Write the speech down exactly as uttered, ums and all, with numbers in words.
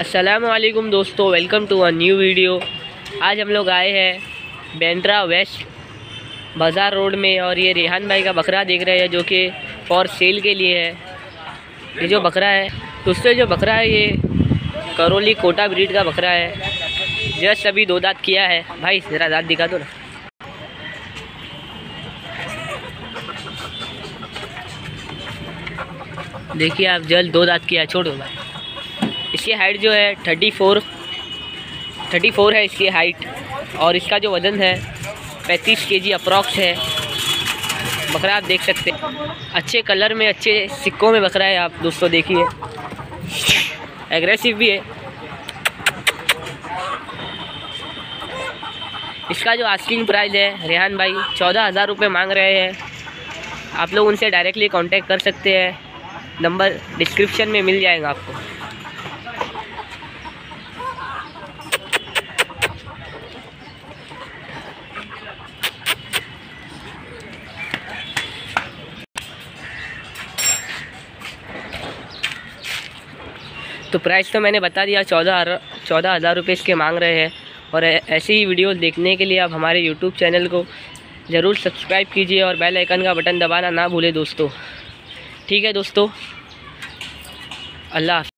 अस्सलामुअलैकुम दोस्तों, welcome to a new video. आज हम लोग आए हैं बैंड्रा वेस्ट बाज़ार रोड में और ये रेहान भाई का बकरा देख रहे हैं जो कि फॉर सेल के लिए है। ये जो बकरा है दोस्तों, जो बकरा है ये करौली कोटा ब्रीड का बकरा है। जस्ट अभी दो दांत किया है। भाई ज़रा दांत दिखा दो ना। देखिए आप, जल्द दो दांत किया है। छोड़ो भाई। इसकी हाइट जो है थर्टी फोर थर्टी फोर है इसकी हाइट, और इसका जो वज़न है पैंतीस केजी अप्रॉक्स है। बकरा आप देख सकते हैं, अच्छे कलर में, अच्छे सिक्कों में बकरा है। आप दोस्तों देखिए, एग्रेसिव भी है। इसका जो आस्किंग प्राइस है रेहान भाई चौदह हज़ार रुपये मांग रहे हैं। आप लोग उनसे डायरेक्टली कांटेक्ट कर सकते हैं, नंबर डिस्क्रिप्शन में मिल जाएगा आपको। तो प्राइस तो मैंने बता दिया, चौदह चौदह हज़ार रुपये इसके मांग रहे हैं। और ऐसी ही वीडियो देखने के लिए आप हमारे यूट्यूब चैनल को ज़रूर सब्सक्राइब कीजिए और बेल आइकन का बटन दबाना ना भूलें दोस्तों। ठीक है दोस्तों, अल्लाह।